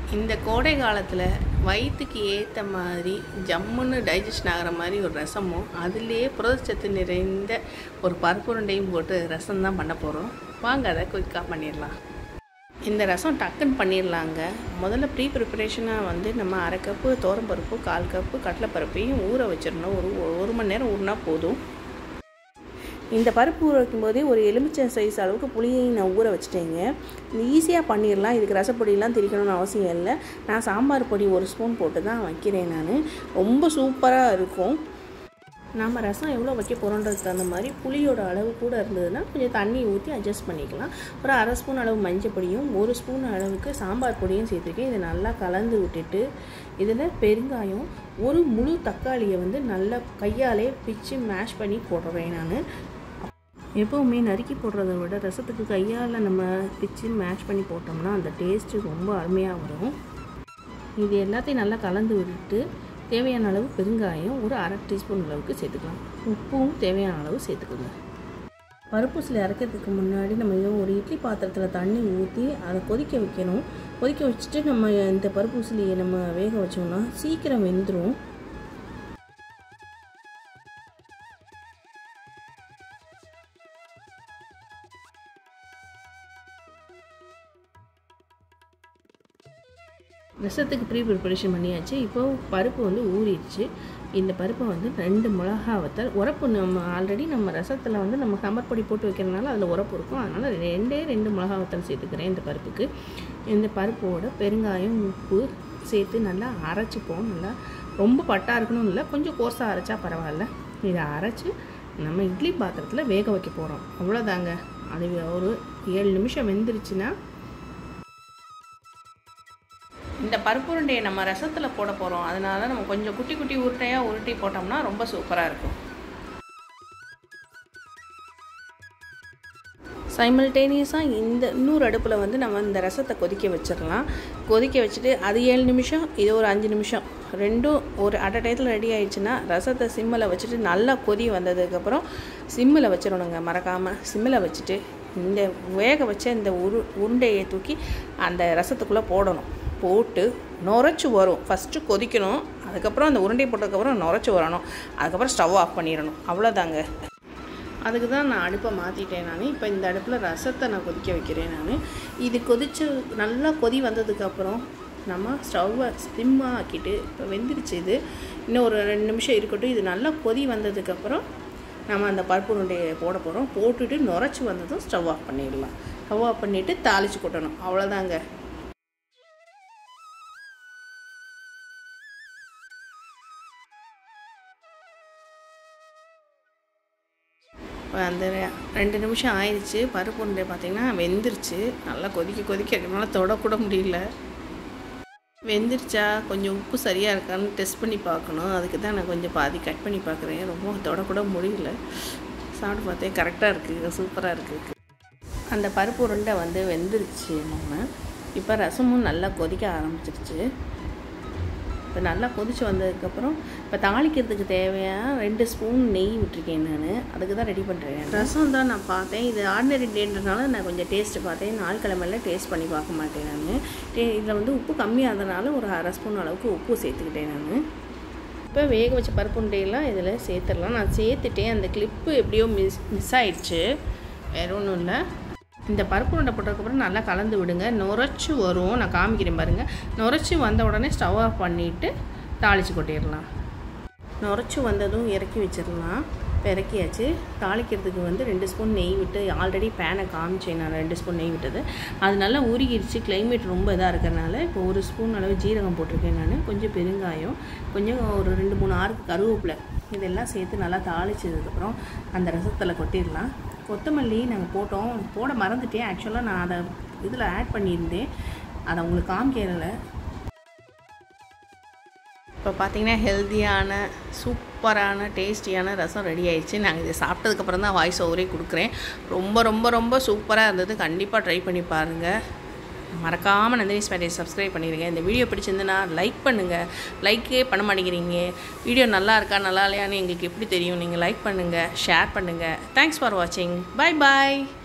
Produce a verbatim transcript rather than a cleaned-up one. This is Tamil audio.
இந்த கோடை காலத்தில் வயிற்றுக்கு ஏற்ற மாதிரி ஜம்முன்னு டைஜஷன் ஆகிற மாதிரி ஒரு ரசமும் அதுலேயே புரதச்சத்து நிறைந்த ஒரு பருப்பு உருண்டையும் போட்டு ரசம் தான் பண்ண போகிறோம். வாங்க அதை குயிக்காக பண்ணிடலாம். இந்த ரசம் டக்குன்னு பண்ணிடலாங்க. முதல்ல ப்ரீ ப்ரிப்பரேஷனாக வந்து நம்ம அரை கப்பு தோரம்பருப்பு, கால் கப்பு கடலைப்பருப்பையும் ஊற வச்சிடணும். ஒரு ஒரு மணி நேரம் ஊறினா போதும். இந்த பருப்பு ஊற வைக்கும்போதே ஒரு எலுமிச்சை சைஸ் அளவுக்கு புளியையும் நான் ஊற வச்சுட்டேங்க. ஈஸியாக பண்ணிடலாம். இதுக்கு ரசப்பொடியெலாம் திரிக்கணும்னு அவசியம் இல்லை. நான் சாம்பார் பொடி ஒரு ஸ்பூன் போட்டு தான் வைக்கிறேன். நான் ரொம்ப சூப்பராக இருக்கும். நம்ம ரசம் எவ்வளோ வைக்க போகிறோன்றதுக்கு தகுந்த மாதிரி புளியோட அளவு கூட இருந்ததுன்னா கொஞ்சம் தண்ணி ஊற்றி அட்ஜஸ்ட் பண்ணிக்கலாம். ஒரு அரை ஸ்பூன் அளவு மஞ்சள் பொடியும் ஒரு ஸ்பூன் அளவுக்கு சாம்பார் பொடியும் சேர்த்துருக்கேன். இதை நல்லா கலந்து விட்டுட்டு இதில் பெருங்காயம், ஒரு முழு தக்காளியை வந்து நல்லா கையாலே பிச்சு மேஷ் பண்ணி போடுறேன். நான் எப்போவுமே நறுக்கி போடுறத விட ரசத்துக்கு கையால் நம்ம பிச்சு மேஷ் பண்ணி போட்டோம்னா அந்த டேஸ்ட்டு ரொம்ப அருமையாக வரும். இது எல்லாத்தையும் நல்லா கலந்து விட்டுட்டு தேவையான அளவு பெருங்காயம் ஒரு அரை டீஸ்பூன் அளவுக்கு சேர்த்துக்கலாம். உப்பும் தேவையான அளவு சேர்த்துக்கோங்க. பருப்பூசில் இறக்கிறதுக்கு முன்னாடி நம்ம ஒரு இட்லி பாத்திரத்தில் தண்ணி ஊற்றி அதை கொதிக்க வைக்கணும். கொதிக்க வச்சுட்டு நம்ம இந்த பருப்பூசிலியை நம்ம வேக வச்சோம்னா சீக்கிரம் வெந்துடும். ரசத்துக்கு ப்ரீ ப்ரிப்பரேஷன் பண்ணியாச்சு. இப்போது பருப்பு வந்து ஊறிடுச்சு. இந்த பருப்பை வந்து ரெண்டு மிளகா வத்தல், உரப்பு நம்ம ஆல்ரெடி நம்ம ரசத்தில் வந்து நம்ம சாம்பார் பொடி போட்டு வைக்கிறதுனால அதில் உரப்பு இருக்கும். அதனால் ரெண்டே ரெண்டு மிளகா வத்தல் சேர்த்துக்கிறேன் இந்த பருப்புக்கு. இந்த பருப்போட பெருங்காயம், உப்பு சேர்த்து நல்லா அரைச்சிப்போம். நல்லா ரொம்ப பட்டாக இருக்கணும் இல்லை, கொஞ்சம் கோர்ஸாக அரைச்சா பரவாயில்ல. இதை அரைச்சி நம்ம இட்லி பாத்திரத்தில் வேக வைக்க போகிறோம். அவ்வளோதாங்க. அது ஒரு ஏழு நிமிஷம் வெந்துருச்சுன்னா இந்த பருப்பு உருண்டையை நம்ம ரசத்தில் போட போகிறோம். அதனால நம்ம கொஞ்சம் குட்டி குட்டி உருட்டையாக உருட்டி போட்டோம்னா ரொம்ப சூப்பராக இருக்கும். சைமல்டேனியஸாக இந்த இன்னொரு அடுப்பில் வந்து நம்ம இந்த ரசத்தை கொதிக்க வச்சிடலாம். கொதிக்க வச்சுட்டு அது ஏழு நிமிஷம், இது ஒரு அஞ்சு நிமிஷம், ரெண்டும் ஒரு அட் அ டயத்தில் ரெடி ஆகிடுச்சுன்னா ரசத்தை சிம்மில் வச்சுட்டு நல்லா கொதி வந்ததுக்கப்புறம் சிம்மில் வச்சிடணுங்க. மறக்காமல் சிம்மில் வச்சுட்டு இந்த வேக வச்ச இந்த உரு உருண்டையை தூக்கி அந்த ரசத்துக்குள்ளே போடணும். போட்டு நுரைச்சி வரும். ஃபஸ்ட்டு கொதிக்கணும். அதுக்கப்புறம் அந்த உருண்டை போட்டதுக்கப்புறம் நுரைச்சி வரணும். அதுக்கப்புறம் ஸ்டவ் ஆஃப் பண்ணிடணும். அவ்வளோதாங்க. அதுக்கு தான் நான் அடுப்பை மாற்றிட்டேன். நான் இப்போ இந்த அடுப்பில் ரசத்தை நான் கொதிக்க வைக்கிறேன். நான் இது கொதித்து நல்லா கொதி வந்ததுக்கப்புறம் நம்ம ஸ்டவ்வை ஸ்லிம்மாக ஆக்கிட்டு இப்போ வெந்துருச்சு. இது இன்னும் ஒரு ரெண்டு நிமிஷம் இருக்கட்டும். இது நல்லா கொதி வந்ததுக்கப்புறம் நம்ம அந்த பருப்பு உருண்டையை போட போகிறோம். போட்டுட்டு நுரைச்சி வந்ததும் ஸ்டவ் ஆஃப் பண்ணிடலாம். ஸ்டவ் ஆஃப் பண்ணிவிட்டு தாளித்து கொட்டணும். அவ்வளோதாங்க. அந்த ரெண்டு நிமிஷம் ஆயிடுச்சு. பருப்பு உருண்டை பார்த்திங்கன்னா வெந்துருச்சு. நல்லா கொதிக்க கொதிக்க இருக்கனால தொடக்கூட முடியல. வெந்துருச்சா, கொஞ்சம் உப்பு சரியாக இருக்கான்னு டெஸ்ட் பண்ணி பார்க்கணும். அதுக்கு தான் நான் கொஞ்சம் பாதி கட் பண்ணி பார்க்குறேன். ரொம்ப தொடக்கூட முடியல. சாப்பிட்டு பார்த்தேன், கரெக்டாக இருக்குது, சூப்பராக இருக்குது. அந்த பருப்பு உருண்டை வந்து வெந்துருச்சு. நம்ம இப்போ ரசமும் நல்லா கொதிக்க ஆரம்பிச்சிருச்சு. இப்போ நல்லா கொதிச்சு வந்ததுக்கப்புறம் இப்போ தாளிக்கிறதுக்கு தேவையான ரெண்டு ஸ்பூன் நெய் விட்டுருக்கேன். நான் அதுக்கு தான் ரெடி பண்ணுறேன். ரசம் தான் நான் பார்த்தேன். இது ஆர்டினரி டேன்றனால நான் கொஞ்சம் டேஸ்ட்டு பார்த்தேன். நாள் கிழமையில் டேஸ்ட் பண்ணி பார்க்க மாட்டேன். நான் டே இதில் வந்து உப்பு கம்மியாகிறதுனால ஒரு அரை ஸ்பூன் அளவுக்கு உப்பு சேர்த்துக்கிட்டேன். நான் இப்போ வேக வச்ச பருப்பு உருண்டையெல்லாம் இதில் சேர்த்துடலாம். நான் சேர்த்துட்டேன். அந்த கிளிப்பு எப்படியோ மிஸ் மிஸ் ஆயிடுச்சு. வேற ஒன்றும் இல்லை. இந்த பருப்பு உருண்டை போட்டதுக்கப்புறம் நல்லா கலந்து விடுங்க. நுரைச்சி வரும். நான் காமிக்கிறேன் பாருங்கள். நுரைச்சி வந்த உடனே ஸ்டவ் ஆஃப் பண்ணிவிட்டு தாளித்து கொட்டிடலாம். நுரைச்சி வந்ததும் இறக்கி வச்சிடலாம். இப்போ இறக்கியாச்சு. தாளிக்கிறதுக்கு வந்து ரெண்டு ஸ்பூன் நெய் விட்டு ஆல்ரெடி பேனை காமிச்சேன். நான் ரெண்டு ஸ்பூன் நெய் விட்டது அது நல்லா உருகிடுச்சு. கிளைமேட் ரொம்ப இதாக இருக்கிறனால இப்போ ஒரு ஸ்பூன் அளவு ஜீரகம் போட்டிருக்கேன். நான் கொஞ்சம் பெருங்காயம், கொஞ்சம் ஒரு ரெண்டு மூணு ஆறுக்கு கருவேப்பிலை, இதெல்லாம் சேர்த்து நல்லா தாளிச்சதுக்கப்புறம் அந்த ரசத்தில் கொட்டிடலாம். கொத்தமல்லி நாங்கள் போட்டோம், போட மறந்துட்டேன். ஆக்சுவலாக நான் அதை இதில் ஆட் பண்ணியிருந்தேன். அதை உங்களுக்கு காமிக்கல. இப்போ பார்த்திங்கன்னா ஹெல்த்தியான சூப்பரான டேஸ்டியான ரசம் ரெடி ஆயிடுச்சு. நாங்கள் இதை சாப்பிட்டதுக்கப்புறம் தான் வாய்ஸ் ஓவரே கொடுக்குறேன். ரொம்ப ரொம்ப ரொம்ப சூப்பராக இருந்தது. கண்டிப்பாக ட்ரை பண்ணி பாருங்கள். மறக்காமல் நந்தினி ஸ்பேட்டை சப்ஸ்கிரைப் பண்ணிடுங்க. இந்த வீடியோ பிடிச்சிருந்துன்னா லைக் பண்ணுங்கள். லைக்கே பண்ண மாட்டேங்கிறீங்க. வீடியோ நல்லா இருக்கா நல்லா இல்லையான்னு எங்களுக்கு எப்படி தெரியும்? நீங்கள் லைக் பண்ணுங்கள், ஷேர் பண்ணுங்கள். தேங்க்ஸ் ஃபார் வாட்சிங். பை பாய்.